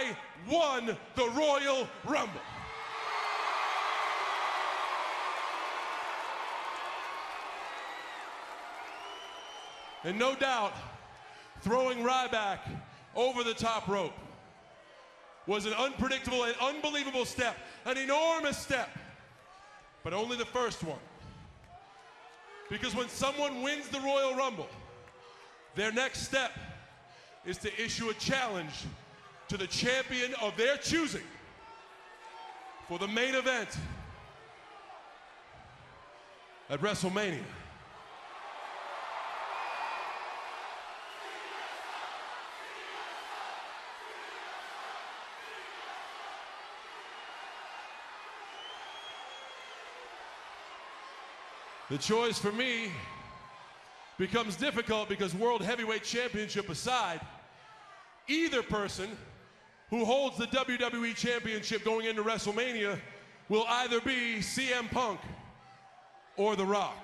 I won the Royal Rumble. And no doubt, throwing Ryback over the top rope was an unpredictable and unbelievable step, an enormous step, but only the first one. Because when someone wins the Royal Rumble, their next step is to issue a challenge to the champion of their choosing for the main event at WrestleMania. The choice for me becomes difficult because World Heavyweight Championship aside, either person who holds the WWE Championship going into WrestleMania will either be CM Punk or The Rock.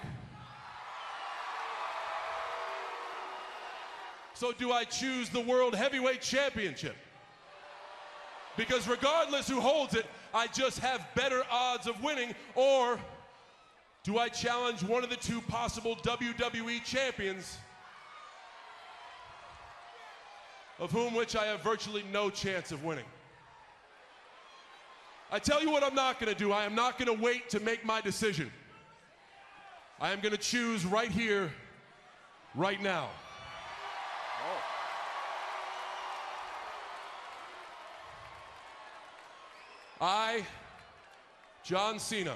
So do I choose the World Heavyweight Championship? Because regardless who holds it, I just have better odds of winning, or do I challenge one of the two possible WWE champions, of which I have virtually no chance of winning? I tell you what I'm not going to do. I am not going to wait to make my decision. I am going to choose right here, right now. I, John Cena,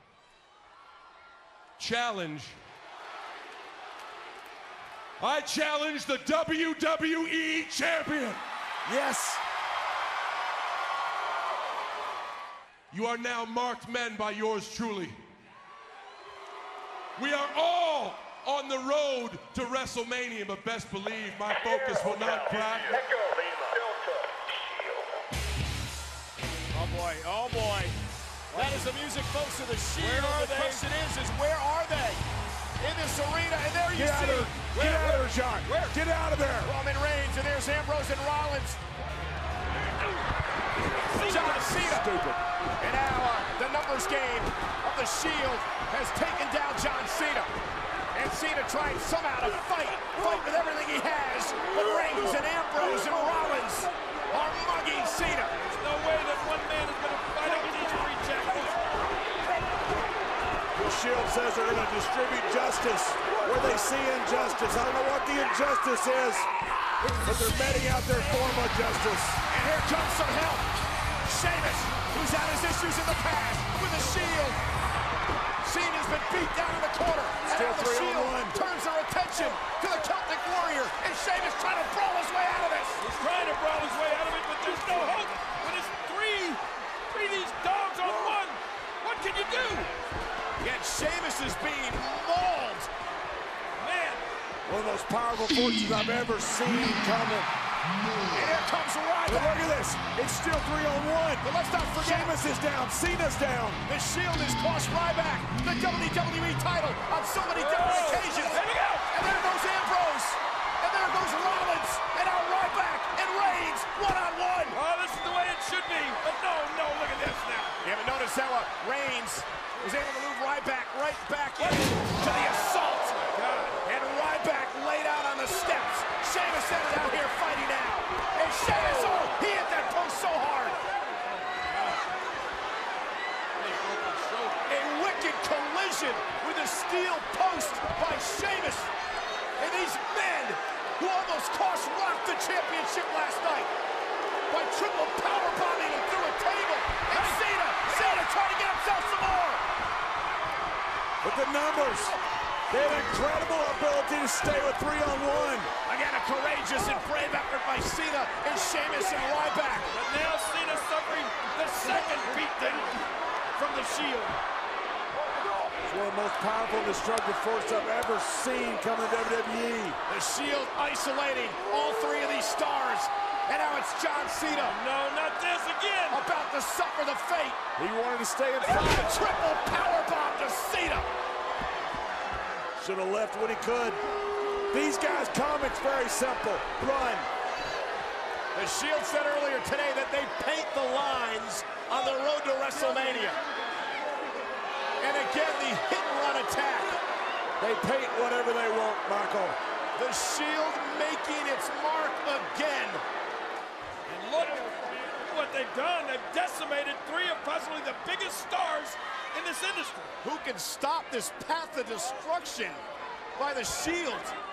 I challenge the WWE Champion. Yes. You are now marked men by yours truly. We are all on the road to WrestleMania, but best believe my focus will not crack. Oh boy, oh boy. That is the music, folks, of the Shield. The question is where are they? In this arena, and there you see. Get out of there, John. Where? Get out of there. Roman Reigns, and there's Ambrose and Rollins. John Cena. Stupid. And now the numbers game of the Shield has taken down John Cena. And Cena trying somehow to fight with everything he has. But Reigns and Ambrose and Rollins are mugging Cena. There's no way that one man is going to fight up these three champions. The Shield says they're going to distribute justice where they see injustice. I don't know what the injustice is, but they're meting out their form of justice. And here comes some help. Sheamus, who's had his issues in the past with the Shield. Cena's been beat down in the corner. Still and now the Shield turns their attention to the Celtic Warrior. And Sheamus trying to brawl his way out of this. He's trying to brawl his way out of it, but there's no hope. When it's three of these dogs on one, what can you do? Yet Sheamus is being mauled. Man. One of the most powerful forces I've ever seen coming. And here comes Ryback. Look at this. It's still 3-on-1. But let's not forget. Sheamus is down. Cena's down. The Shield has cost Ryback the WWE title on so many different occasions. There we go. And there goes Ambrose. And there goes Rollins. And now Ryback and Reigns one-on-one. Oh, this is the way it should be. But no, look at this now. You haven't noticed how Reigns was able to move Ryback right back into the assault. And Ryback laid out on the steps. Sheamus is out here fighting now. And Sheamus, oh, he hit that post so hard. A wicked collision with a steel post by Sheamus. And these men who almost cost Rock the championship last night by triple powerbombing him through a table. And Cena trying to get himself some more. But the numbers, they have incredible ability to stay with 3-on-1. Again, a courageous and brave effort by Cena and Sheamus and Ryback. But now Cena suffering the second beatdown from the Shield. It's one of the most powerful and destructive forces I've ever seen come to WWE. The Shield isolating all three of these stars. And now it's John Cena. No, not this again. About to suffer the fate. He wanted to stay in front. A triple powerbomb to Cena. Should have left when he could. These guys' comics very simple. Run. The The Shield said earlier today that they paint the lines on the road to WrestleMania. And again, the hit-and-run attack. They paint whatever they want, Michael. The Shield making its mark again. And look what they've done. They've decimated three of possibly the biggest stars in this industry. Who can stop this path of destruction by the Shield?